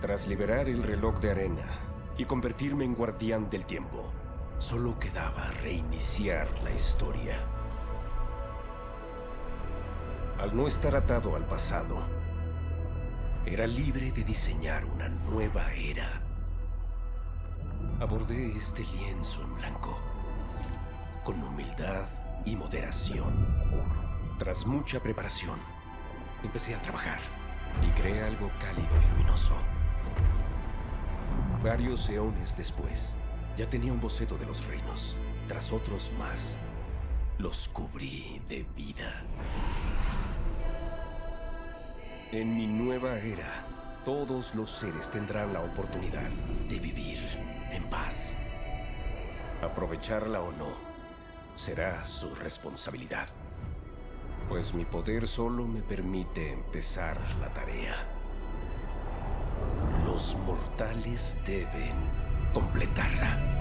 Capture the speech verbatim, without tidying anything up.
Tras liberar el reloj de arena y convertirme en guardián del tiempo, solo quedaba reiniciar la historia. Al no estar atado al pasado, era libre de diseñar una nueva era. Abordé este lienzo en blanco, con humildad y moderación. Tras mucha preparación, empecé a trabajar y creé algo cálido y luminoso. Varios eones después, ya tenía un boceto de los reinos. Tras otros más, los cubrí de vida. En mi nueva era, todos los seres tendrán la oportunidad de vivir en paz. Aprovecharla o no, será su responsabilidad. Pues mi poder solo me permite empezar la tarea. Los mortales deben completarla.